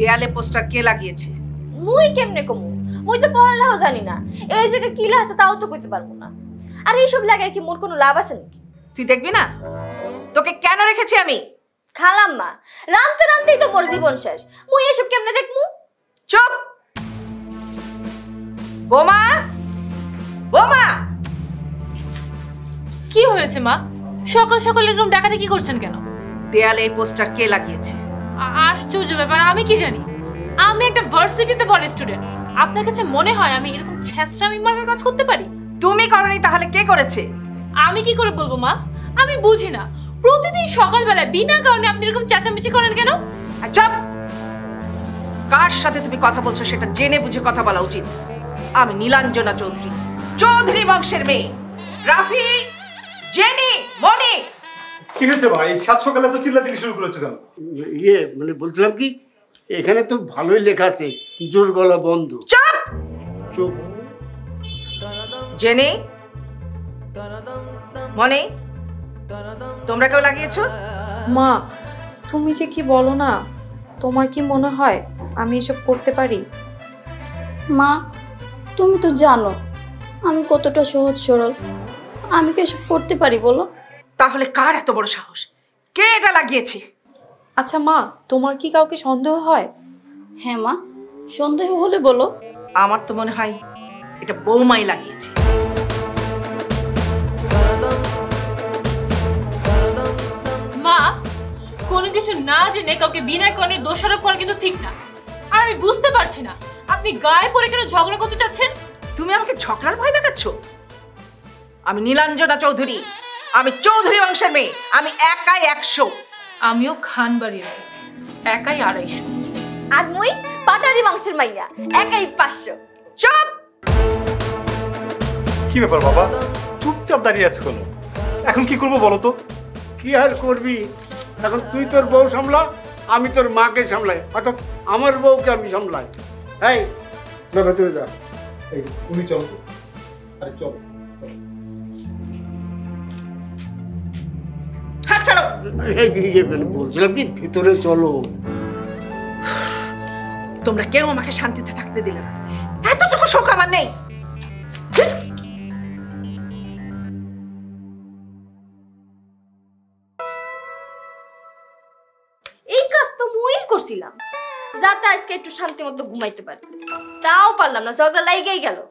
দেয়ালে পোস্টার কে লাগিয়েছে? মুই কেমনে কমু? মুই তো পড়ালেও জানি না, এই জায়গায় কি আছে তাও তো কইতে পারবো না। আর এইসব লাগায় কি মোর কোনো লাভ আছে নাকি? তুই দেখবি না তোকে কেন রেখেছি আমি? খালাম্মা, রামতে রামতেই তো মোর জীবন শেষ, মুই এসব কেমনে দেখমু? চুপ! বোমা, বোমা! কি হয়েছে মা? সকাল সকাল এরকম ডাকাতে কি করছেন কেন? দেয়ালে এই পোস্টার কে লাগিয়েছে? আশ্চর্য ব্যাপার, আমি কি জানি? আমি একটা ভার্সিটিতে পড়া স্টুডেন্ট। আপনার কাছে মনে হয় আমি এরকম ছেঁচড়ামি মার্কা কাজ করতে পারি? তুমি করনি তাহলে কে করেছে? আমি কি করে বলবো মা? আমি বুঝি না, প্রতিদিন সকালবেলা বিনা কারণে আপনি এরকম চেঁচামেচি করেন কেন? চুপ! কার সাথে তুমি কথা বলছো সেটা জেনে বুঝে কথা বলা উচিত। আমি নীলাঞ্জনা চৌধুরী, চৌধুরী বংশের মেয়ে। রাফি, জেনি, মনি। কি হয়েছে ভাই? সাত সকালে তো চিল্লাচিল্লি শুরু করেছো কেন? মানে বলছিলাম কি, এখানে তো ভালোই লেখা আছে জোর গলা বন্ধ। চুপ! চুপ। জেনি, মনি, তোমরা কেউ লাগিয়েছো? মা, তুমি যে কি বলো না, তোমার কি মনে হয় আমি এসব করতে পারি? মা, তুমি তো জানো আমি কতটা সহজ সরল, আমি কি এসব করতে পারি বলো? তাহলে কার এত বড় সাহস? কে এটা লাগিয়েছে? আচ্ছা মা, তোমার কি কাউকে সন্দেহ হয়? হ্যাঁ মা, সন্দেহ হলে বলো। আমার তো মনে হয় এটা বৌমাই লাগিয়েছে। মা, কোনো কিছু না জেনে কাউকে বিনা কারণে দোষারোপ করা কিন্তু ঠিক না। আর আমি বুঝতে পারছি না আপনি গায়ে পড়ে কেন ঝগড়া করতে চাচ্ছেন? তুমি আমাকে ঝগড়ার ভয় দেখাচ্ছ? আমি নীলাঞ্জনা চৌধুরী, আমি চৌধুরী বংশের মেয়ে, আমি একাই 100। আমিও খান বাড়ির মেয়ে, একাই 250। আর মুই পাটারি বংশের মাইয়া, একাই 500। চুপ! কি ব্যাপার বাবা, চুপচাপ দাঁড়িয়ে আছে কেন? এখন কি করবো বলো তো? কি আর করবি, এখন তুই তোর বউ সামলা, আমি তোর মাকে সামলাই, অর্থাৎ আমার বউকে আমি সামলাই। এই না ভেতরে যা। এই উনি চলো তো। আরে চলো। হাত ছাড়ো! বলছিলাম কি, ভিতরে চলো। তোমরা কেউ আমাকে শান্তিতে থাকতে দিলে না, এতটুকু শোক আমার নেই। এই কাজ তো মুই করছিলাম, যাতে আজকে একটু শান্তি মতো ঘুমাইতে পারি। তাও পারলাম না, ঝগড়া লাগেই গেল।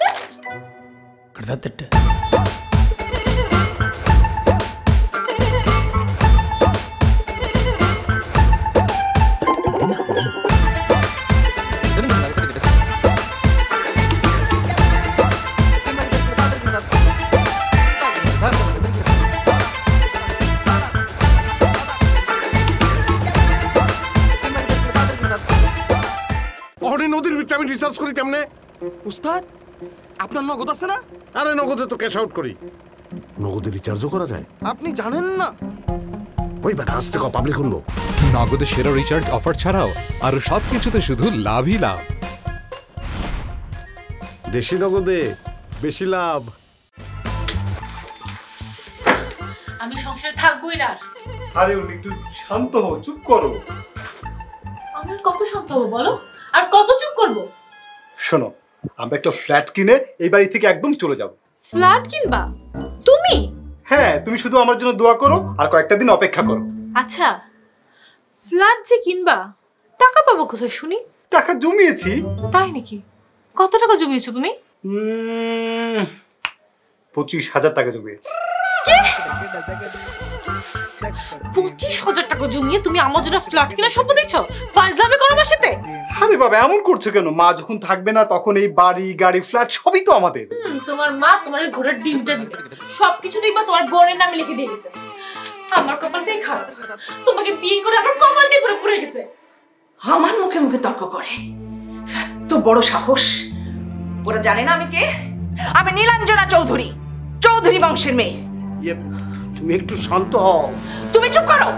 নদীর ভিতরে আমি রিসার্চ করি কেমনে? উস্তাদ, আপনার নগদ আছে না? আরে নগদে তো ক্যাশ আউট করি। নগদে রিচার্জও করা যায়? আপনি জানেন না? ওই বেটা আসতে কো, পাবলিক শুনবো। নগদে সেরা রিচার্জ অফার ছাড়াও আরো সবকিছুতে শুধু লাভই লাভ। দেশি নগদে বেশি লাভ। আমি সংসারে থাকবোই না। আরে উনি একটু শান্ত হও, চুপ করো। আমি কত শান্ত হবো বলো, আর কত চুপ করবো? শোনো, আমরা একটা ফ্ল্যাট কিনে এই বাড়ি থেকে একদম চলে যাব। ফ্ল্যাট কিনবা তুমি? হ্যাঁ, তুমি শুধু আমার জন্য দোয়া করো আর কয়েকটা দিন অপেক্ষা করো। আচ্ছা, ফ্ল্যাট যে কিনবা, টাকা পাবো কোথায় শুনি? টাকা জমিয়েছি। তাই নাকি? কত টাকা জমিয়েছো তুমি? 25,000 টাকা জমিয়েছি। 25,000 টাকা জমিয়ে তুমি আমার জন্য ফ্ল্যাট কিনা স্বপ্ন দেখছো? ফাজলামি করো আমার সাথে? আরে বাবা, এমন করছো কেন? মা যখন থাকবে না তখন এই বাড়ি গাড়ি ফ্ল্যাট সবই তো আমাদের। তোমার মা তোমার ঘোড়ার ডিমটা দিবে, সবকিছু দেখবা তোমার বোনের নামে লিখে দিয়ে গেছে। আমার কপালটাই খারাপ, তোমাকে বিয়ে করে আমার কপালটাই পুরো পুড়ে গেছে। আমার মুখে মুখে তর্ক করে, এত বড় সাহস! ওরা জানে না আমি কে? আমি নীলাঞ্জনা চৌধুরী, চৌধুরী বংশের মেয়ে। তুমি একটু শান্ত হও। তুমি চুপ করো।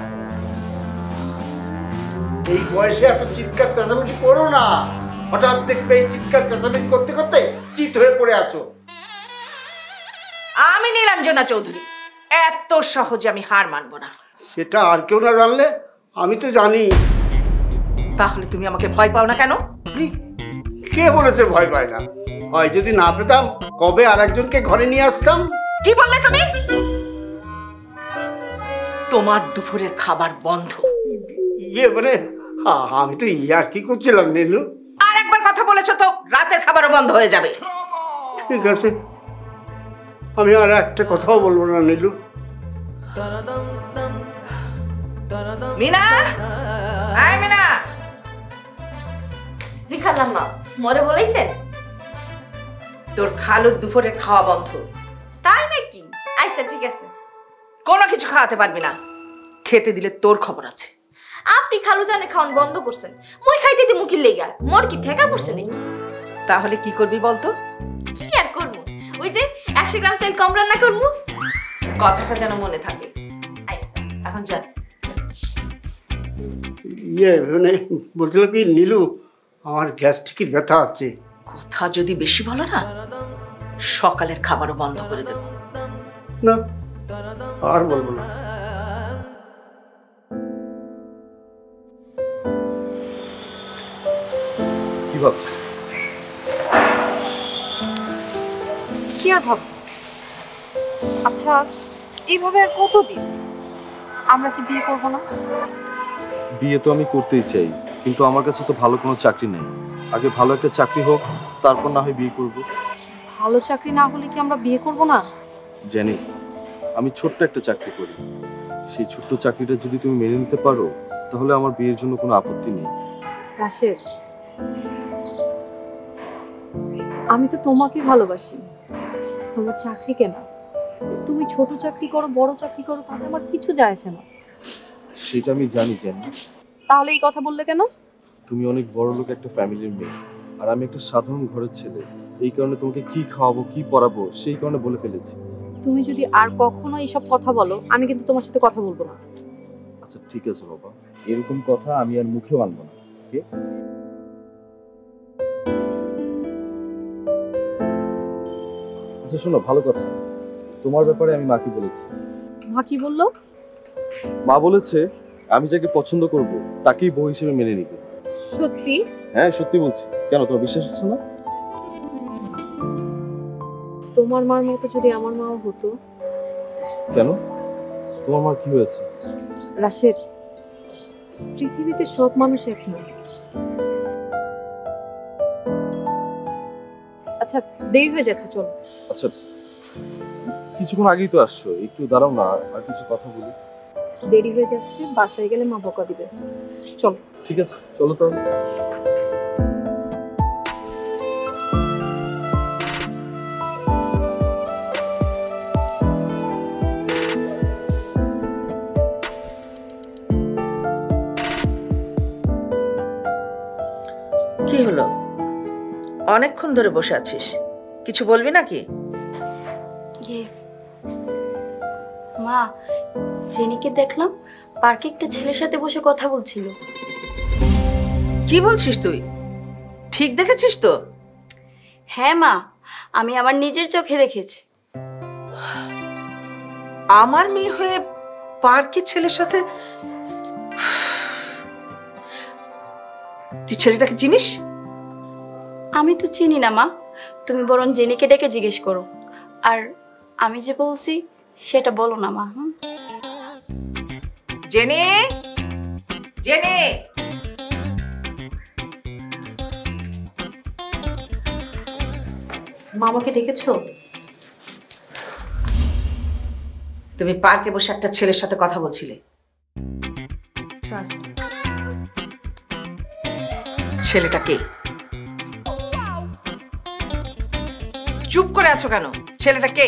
এই বয়সে এত চিৎকার চেঁচামেচি করো না। হঠাৎ দেখবে এই চিৎকার চেঁচামেচি করতে করতে চিত হয়ে পড়ে আছো। আমি নীলাঞ্জনা চৌধুরী, এত সহজে আমি হার মানবো না। সেটা আর কেউ না জানলে আমি তো জানি। তাহলে তুমি আমাকে ভয় পাও না কেন? কে বলেছে ভয় পায় না? হয় যদি না পেতাম কবে আর একজনকে ঘরে নিয়ে আসতাম। কি বললে তুমি? তোমার দুপুরের খাবার বন্ধ। মানে আমি তো ইয়ার কি করছিলাম নীলু। আর একবার কথা বলেছো তো রাতের খাবারও বন্ধ হয়ে যাবে। ঠিক আছে, আমি আর একটা কথাও বলবো না নীলু। মিনা, আয় মিনা। জি খালাম মা, মরে বলেছেন তোর খালুর দুপুরের খাওয়া বন্ধ। তাই নাকি? আচ্ছা ঠিক আছে। কোনো কিছু খাওয়াতে পারবি না, খেতে দিলে তোর খবর আছে। আপনি খালু জানে খাওয়ান বন্ধ করছেন, মুই খাইতে দি মুখির লেগা। মোর কি ঠেকা পড়ছে নাকি? তাহলে কি করবি বলতো? কি আর করবো, ওই যে 100 গ্রাম চাল কম রান্না করবো। কথাটা যেন মনে থাকে। এখন যা। মানে বলছিল কি নীলু, আমার গ্যাস্ট্রিকের ব্যথা আছে। কথা যদি বেশি বলো না, সকালের খাবারও বন্ধ করে দেবো। না আর বলবো না। কি ভাবছো? কি আর ভাব? আচ্ছা, এইভাবে আর কতদিন? আমরা কি বিয়ে করব না? বিয়ে তো আমি করতেই চাই, কিন্তু আমার কাছে তো ভালো কোনো চাকরি নেই। আগে ভালো একটা চাকরি হোক, তারপর না হয় বিয়ে করব। ভালো চাকরি না হলে কি আমরা বিয়ে করব না? জানি, আমি ছোট্ট একটা চাকরি করি। সেই ছোট্ট চাকরিটা যদি তুমি মেনে নিতে পারো, তাহলে আমার বিয়ের জন্য কোনো আপত্তি নেই। রাশেদ, আমি তো তোমাকে ভালোবাসি, তোমার চাকরি কেন? তুমি ছোট চাকরি করো বড় চাকরি করো, তাতে আমার কিছু যায় আসে না। সেটা আমি জানি। তাহলে এই কথা বললে কেন? তুমি অনেক বড় লোক একটা ফ্যামিলির মেয়ে, আর আমি একটা সাধারণ ঘরের ছেলে। এই কারণে তোমাকে কি খাওয়াবো কি পড়াবো সেই কারণে বলে ফেলেছি। তুমি যদি আর কখনো এইসব কথা বলো, আমি কিন্তু তোমার সাথে কথা বলবো না। আচ্ছা ঠিক আছে বাবা, এরকম কথা আমি আর মুখেও আনবো না। আচ্ছা শোনো, ভালো কথা, তোমার ব্যাপারে আমি মাকে বলেছি। মা কি বললো? মা বলেছে আমি যাকে পছন্দ করব তাকেই বউ হিসেবে মেনে নিবে। সত্যি? হ্যাঁ সত্যি বলছি। কেন, তোমার বিশ্বাস হচ্ছে না? তোমার মার মতো যদি আমার মাও হতো। কেন, তোমার মা কি হয়েছে? রাশেদ, পৃথিবীতে সব মানুষ এক নয়। আচ্ছা দেরি হয়ে যাচ্ছে, চলো। আচ্ছা কিছুক্ষণ আগেই তো আসছো, একটু দাঁড়াও না, আর কিছু কথা বলি। দেরি হয়ে যাচ্ছে, বাসায় গেলে মা বকা দিবে। চলো। ঠিক আছে চলো তো। কি হলো, অনেকক্ষণ ধরে বসে আছিস, কিছু বলবি নাকি? মা, জেনিকে দেখলাম পার্কে একটা ছেলের সাথে বসে কথা বলছিল। কি বলছিস তুই? ঠিক দেখেছিস তো? হ্যাঁ মা, আমি আমার নিজের চোখে দেখেছি। আমার মেয়ে হয়ে পার্কে ছেলের সাথে? তুই ছেলেটাকে চিনিস? আমি তো চিনি না মা, তুমি বরং জেনিকে ডেকে জিজ্ঞেস করো। আর আমি যে বলছি সেটা বলো না মা। জেনে জেনে মামাকে ডেকেছো? তুমি পার্কে বসে একটা ছেলের সাথে কথা বলছিলে। ছেলেটা কে? চুপ করে আছো কেন? ছেলেটা কে?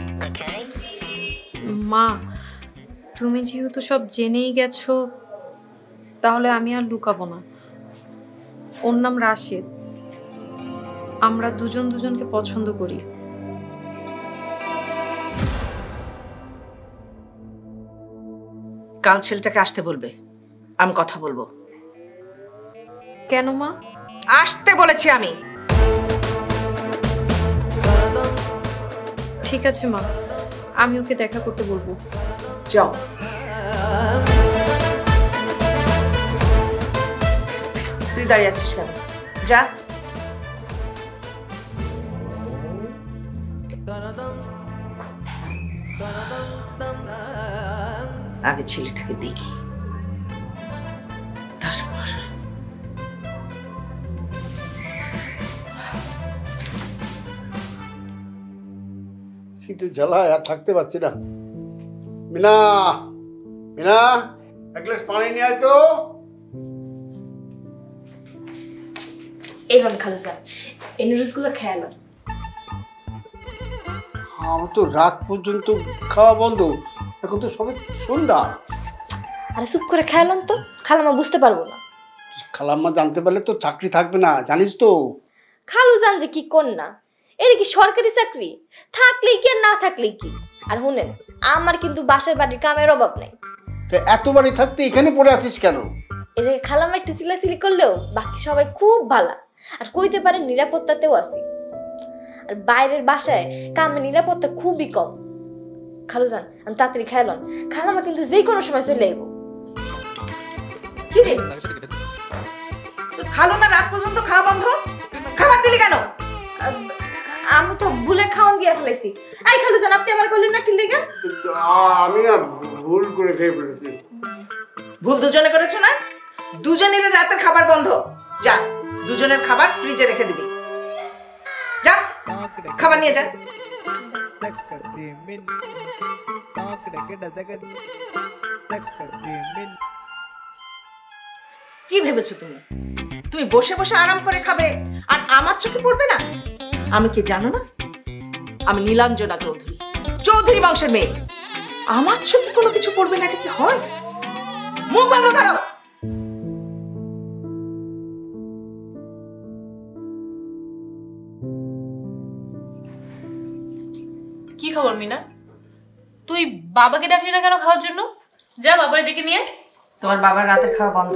মা, তুমি যেহেতু সব জেনেই গেছো, তাহলে আমি আর লুকাবো না। ওর নাম রাশেদ। আমরা দুজন দুজনকে পছন্দ করি। কাল ছেলেটাকে আসতে বলবে, আমি কথা বলবো। কেন মা? আসতে বলেছি আমি। ঠিক আছে মা, আমি ওকে দেখা করতে বলবো। যাও। তুই দাঁড়িয়ে আছিস কেন? যা। আগে ছেলেটাকে দেখি, তারপর শীতের জ্বালায় আর থাকতে পারছি না। মিনা, মিনা, এক গ্লাস পানি নিয়ে আয় তো। এই হন খালুজান, এই নুডলসগুলো খেয়াল। আমার তো রাত পর্যন্ত খাওয়া বন্ধ, এখন তো সবে সন্ধ্যা। আরে চুপ করে খেয়ালন তো, খালামা বুঝতে পারবো না। খালাম্মা জানতে পারলে তো চাকরি থাকবে না, জানিস তো। খালুজান যে কি কর না, এটা কি সরকারি চাকরি? থাকলেই কি আর না থাকলেই কি? আর শুনেন, আমার কিন্তু বাসায় বাড়ির কামের অভাব নেই। তো এত বাড়ি থাকতে এখানে পড়ে আছিস কেন? এদিকে খালামা একটু চিলাচিলি করলেও বাকি সবাই খুব ভালো, আর কইতে পারে নিরাপত্তাতেও আছি। আর বাইরের বাসায় কামে নিরাপত্তা খুবই কম। খালুজান, আমি তাড়াতাড়ি খেয়ালন, খালামা কিন্তু যে কোনো সময় চলে আইব। কি রে, তোর খালো না রাত পর্যন্ত খাওয়া বন্ধ? খাবার দিলি কেন? আমি তো ভুলে খাওয়ান দিয়ে ফেলেছি। এই খালুজান, আপনি আমার কইলেন না কি লেগে? আমি না ভুল করে খেয়ে ফেলেছি। ভুল দুজনে করেছো না? দুজনের রাতের খাবার বন্ধ। যা, দুজনের খাবার ফ্রিজে রেখে দিবি। যা, খাবার নিয়ে যা। কি ভেবেছো তুমি? তুমি বসে বসে আরাম করে খাবে আর আমার চোখে পড়বে না? আমি কি জানো না? আমি নীলাঞ্জনা চৌধুরী, চৌধুরী বংশের মেয়ে। আমার চোখে কোনো কিছু পড়বে না, এটা কি হয়? মুখ বন্ধ করো। কি খবর মিনা? তুই বাবাকে ডাকলি না কেন খাওয়ার জন্য? যা বাবারে ডেকে নিয়ে। তোমার বাবার রাতের খাওয়া বন্ধ।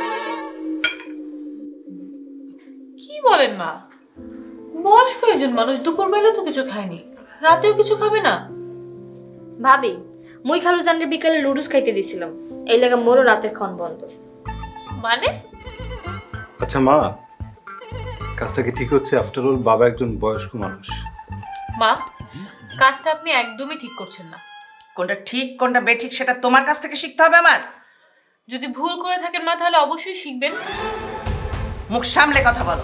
কি বলেন মা? বয়স্ক একজন মানুষ, দুপুর বেলা তো কিছু খায়নি, রাতেও কিছু খাবে না? ভাবি, মুই খালুজানের বিকালে লুডুস খাইতে দিছিলাম, এই লাগা মোরও রাতের খাওয়ান বন্ধ। মানে? আচ্ছা মা, কাজটা কি ঠিক হচ্ছে? আফটার অল বাবা একজন বয়স্ক মানুষ। মা, কাজটা আপনি একদমই ঠিক করছেন না। কোনটা ঠিক কোনটা বেঠিক সেটা তোমার কাছ থেকে শিখতে হবে আমার। যদি ভুল করে থাকেন মা, তাহলে অবশ্যই শিখবেন। মুখ সামলে কথা বলো।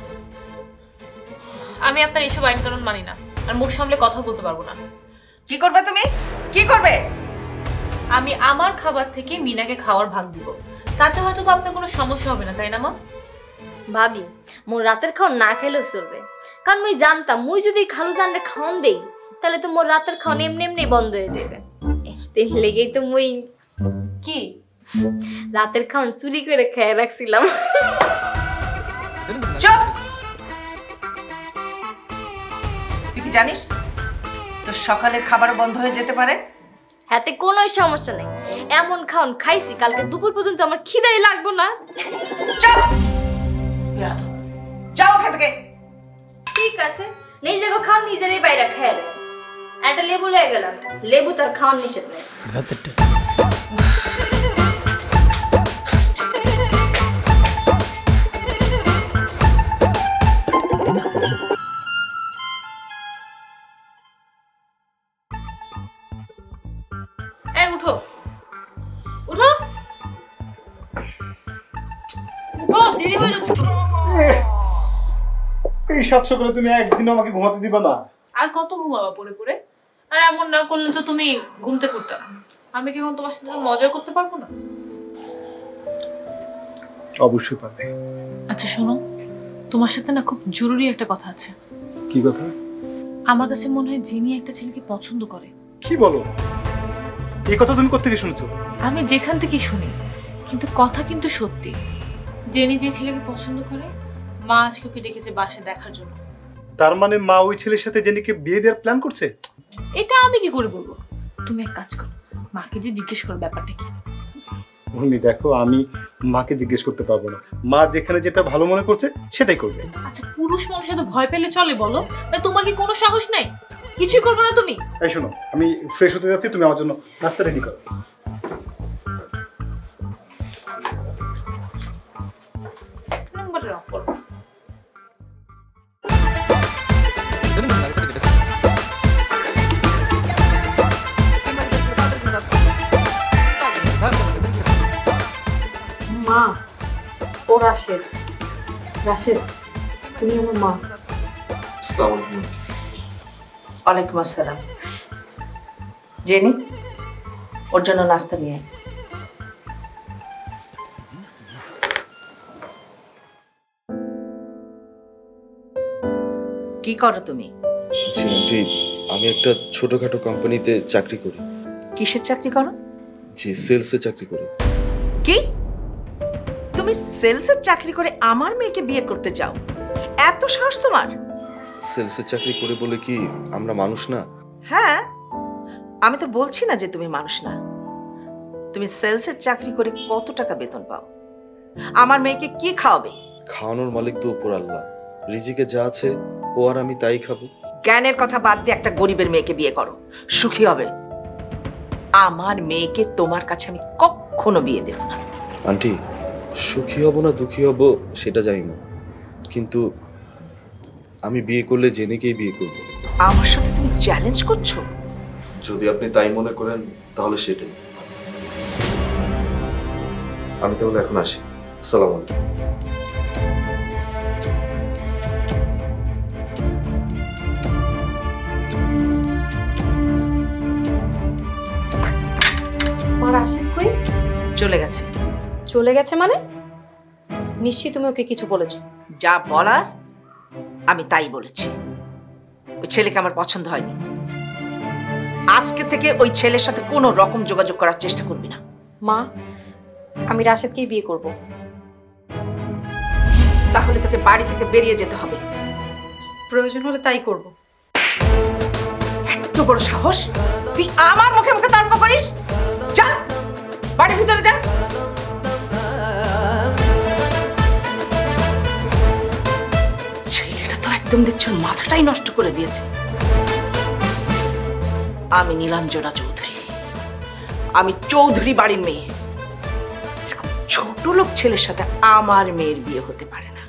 আমি আপনার এসব আইন কানুন মানি না, আর মুখ সামলে কথা বলতে পারবো না। কি করবে তুমি? কি করবে? আমি আমার খাবার থেকে মিনাকে খাওয়ার ভাগ দিব, তাতে হয়তো আপনার কোনো সমস্যা হবে না, তাই না মা? ভাবি, মোর রাতের খাওয়ান না খাইলেও চলবে, কারণ মুই জানতাম মুই যদি খালুজানরে খাওয়ান দেই তাহলে তো মোর রাতের খাওয়ান এমনি এমনি বন্ধ হয়ে যাবে। এর লেগেই তো মুই কি রাতের খাওয়ান চুরি করে খেয়ে রাখছিলাম। চুপ! তুই কি জানিস তোর সকালের খাবার বন্ধ হয়ে যেতে পারে? হাতে কোনো সমস্যা নেই, এমন খাওয়ান খাইছি কালকে দুপুর পর্যন্ত আমার খিদাই লাগবো না। চুপ! বেয়াদব, যাও ওখান থেকে। ঠিক আছে, নিজেকে খাওয়ান নিজেরই বাইরে খেয়ে নেয়। একটা লেবু লয়ে গেলাম, লেবু তার খাওয়ান নিষেধ নেই। এই উঠো, উঠো, উঠো, দেরি হয়ে যাচ্ছে। এই 700 করে তুমি একদিন আমাকে ঘুমাতে দিবা না? আর কত ঘুমাবা পড়ে পড়ে? আর এমন না করলে তো তুমি ঘুমতে পড়তে না। আমি কি এখন তোমার সাথে মজা করতে পারবো না? অবশ্যই পারবে। আচ্ছা শোনো, তোমার সাথে না খুব জরুরি একটা কথা আছে। কি কথা? আমার কাছে মনে হয় জিনি একটা ছেলেকে পছন্দ করে। কি বলো? এই কথা তুমি কোথা থেকে শুনেছো? আমি যেখান থেকে শুনি, কিন্তু কথা কিন্তু সত্যি। জেনি যে ছেলেকে পছন্দ করে, মা আজকে ওকে ডেকেছে বাসায় দেখার জন্য। তার মানে মা ওই ছেলের সাথে জেনিকে বিয়ে দেওয়ার প্ল্যান করছে? এটা আমি কি করে বলবো? তুমি এক কাজ করো, মাকে যে জিজ্ঞেস করো ব্যাপারটা কি। উনি দেখো, আমি মাকে জিজ্ঞেস করতে পারবো না। মা যেখানে যেটা ভালো মনে করছে সেটাই করবে। আচ্ছা পুরুষ মানুষের তো ভয় পেলে চলে বলো? না তোমার কি কোনো সাহস নাই? কিছুই করবে না তুমি? এই শোনো, আমি ফ্রেশ হতে যাচ্ছি, তুমি আমার জন্য নাস্তা রেডি করো। রাশেদ। রাশেদ, তুমি আমার মা। আসসালামু আলাইকুম। ওয়ালাইকুম আসসালাম। জেনি, ওর জন্য নাস্তা নিয়ে আয়। কি করো তুমি? জি আন্টি, আমি একটা ছোটখাটো কোম্পানিতে চাকরি করি। কিসের চাকরি করো? জি, সেলসে চাকরি করি। কি? তুমি সেলসের চাকরি করে আমার মেয়েকে বিয়ে করতে চাও? এত সাহস তোমার? সেলসে চাকরি করে বলে কি আমরা মানুষ না? হ্যাঁ, আমি তো বলছি না যে তুমি মানুষ না। তুমি সেলসের চাকরি করে কত টাকা বেতন পাও? আমার মেয়েকে কি খাওয়াবে? খাওয়ানোর মালিক তো উপর আল্লাহ। রিজিকে যা আছে ও আর আমি তাই খাবো। জ্ঞানের কথা বাদ দিয়ে একটা গরিবের মেয়েকে বিয়ে করো, সুখী হবে। আমার মেয়েকে তোমার কাছে আমি কখনো বিয়ে দেব না। আন্টি, সুখী হব না দুঃখী হব সেটা জানি না, কিন্তু আমি বিয়ে করলে জেনেকেই বিয়ে করব। আমার সাথে তুমি চ্যালেঞ্জ করছো? যদি আপনি তাই মনে করেন তাহলে সেটাই। আমি তাহলে এখন আসি। আসসালামু আলাইকুম। রাশেদ কই? চলে গেছে। চলে গেছে মানে? নিশ্চয়ই তুমি ওকে কিছু বলেছো। যা বলার আমি তাই বলেছি। ওই ছেলেকে আমার পছন্দ হয়নি। আজকে থেকে ওই ছেলের সাথে কোনো রকম যোগাযোগ করার চেষ্টা করবি না। মা, আমি রাশেদকেই বিয়ে করব। তাহলে তোকে বাড়ি থেকে বেরিয়ে যেতে হবে। প্রয়োজন হলে তাই করব। এত বড় সাহস! তুই আমার মুখে মুখে তর্ক করিস? যা বাড়ির ভিতরে যা। ছেলেটা তো একদম দেখছো মাথাটাই নষ্ট করে দিয়েছে। আমি নীলাঞ্জনা চৌধুরী, আমি চৌধুরী বাড়ির মেয়ে। এরকম ছোট লোক ছেলের সাথে আমার মেয়ের বিয়ে হতে পারে না।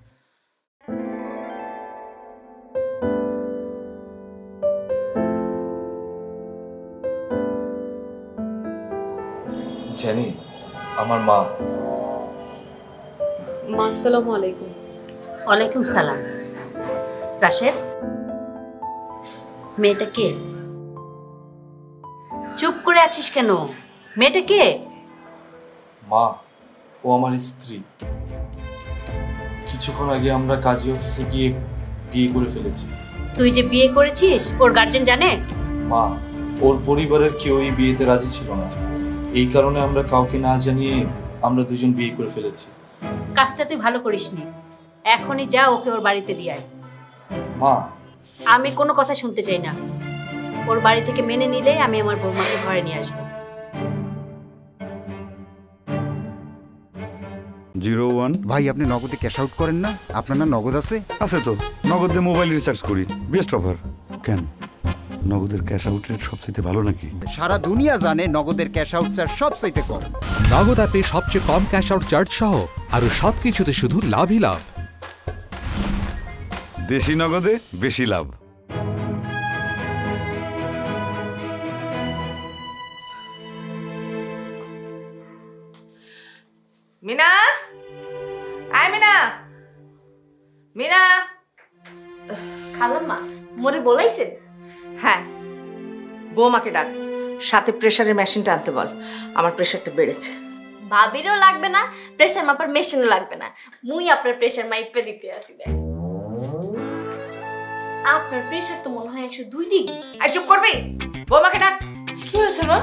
জানি আমার মা। মা, আসসালামু আলাইকুম। ওয়ালাইকুম সালাম। রাশেদ, মেয়েটা কে? চুপ করে আছিস কেন? মেয়েটা কে? মা, ও আমার স্ত্রী। কিছুক্ষণ আগে আমরা কাজী অফিসে গিয়ে বিয়ে করে ফেলেছি। তুই যে বিয়ে করেছিস ওর গার্জেন জানে? মা, ওর পরিবারের কেউই বিয়েতে রাজি ছিল না। এই কারণে আমরা কাউকে না জানিয়ে আমরা দুজন বিয়ে করে ফেলেছি। কাজটা তুই ভালো করিসনি। এখনই যা ওকে ওর বাড়িতে দিয়ে আয়। মা, আমি কোনো কথা শুনতে চাই না। ওর বাড়ি থেকে মেনে নিলে আমি আমার বৌমাকে ঘরে নিয়ে আসবো। 01 ভাই, আপনি নগদে ক্যাশ আউট করেন না? আপনার না নগদ আছে? আছে তো, নগদে মোবাইল রিচার্জ করি। Best offer. কেন নগদের ক্যাশ আউট রেট সবচেয়ে ভালো নাকি? সারা দুনিয়া জানে নগদের ক্যাশ আউট চার্জ সবচেয়ে কম। নগদ অ্যাপে সবচেয়ে কম ক্যাশ আউট চার্জ সহ আরো সবকিছুতে শুধু লাভই লাভ। দেশি নগদে বেশি লাভ। মিনা, আয় মিনা। মিনা, খালাম্মা মোরে বলাইছেন? হ্যাঁ, বৌমাকে ডাক, সাথে প্রেসারের মেশিনটা আনতে বল। আমার প্রেসারটা বেড়েছে। ভাবিরও লাগবে না, প্রেসার মাপার মেশিনও লাগবে না। মুই আপনার প্রেসার মাইপে দিতে আসি। দেখ, আপনার প্রেসার তো মনে হয় 102 ডিগ্রি। আই চুপ করবি? বৌমাকে ডাক। কি হয়েছে মা?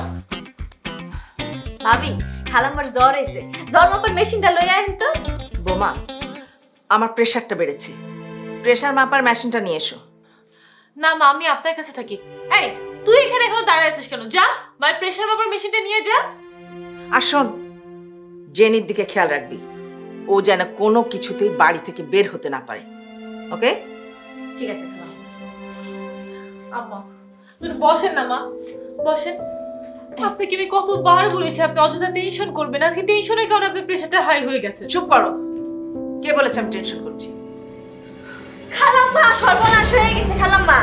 ভাবি, খালাম্মার জ্বর হয়েছে, জ্বর মাপার মেশিনটা লই আইন তো। বৌমা, আমার প্রেসারটা বেড়েছে, প্রেসার মাপার মেশিনটা নিয়ে এসো। না মা, আমি আপনার কাছে থাকি। এই, তুই এখানে এখনো দাঁড়িয়ে আছিস কেন? যা, মায়ের প্রেসার মাপার মেশিনটা নিয়ে যা। আর শোন, জেনির দিকে খেয়াল রাখবি, ও যেন কোনো কিছুতেই বাড়ি থেকে বের হতে না পারে। ওকে? ঠিক আছে খালাম্মা। আম্মা, তুমি বসেন না মা, বসেন। আপনাকে আমি কতবার বলেছি আপনি অযথা টেনশন করবেন। আজকে টেনশনের কারণে আপনার প্রেসারটা হাই হয়ে গেছে। চুপ করো। কে বলেছে আমি টেনশন করছি? খালাম্মা, সর্বনাশ হয়ে গেছে খালাম্মা।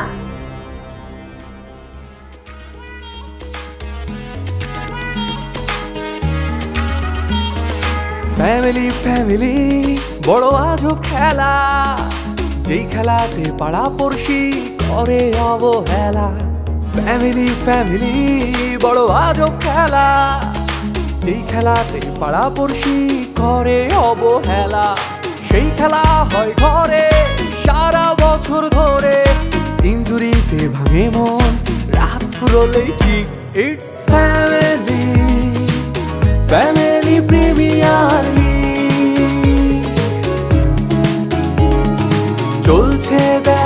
ফ্যামিলি ফ্যামিলি বড় আজব খেলা, যেই খেলাতে পাড়া পড়শি করে অবহেলা। ফ্যামিলি ফ্যামিলি বড় আজব খেলা, যেই খেলাতে পাড়া পড়শি করে অবহেলা। সেই খেলা হয় ঘরে সারা বছর ধরে, ইনজুরিতে ভাঙে মন রাত ফুরলেই ঠিক। It's family, family premier league চলছে।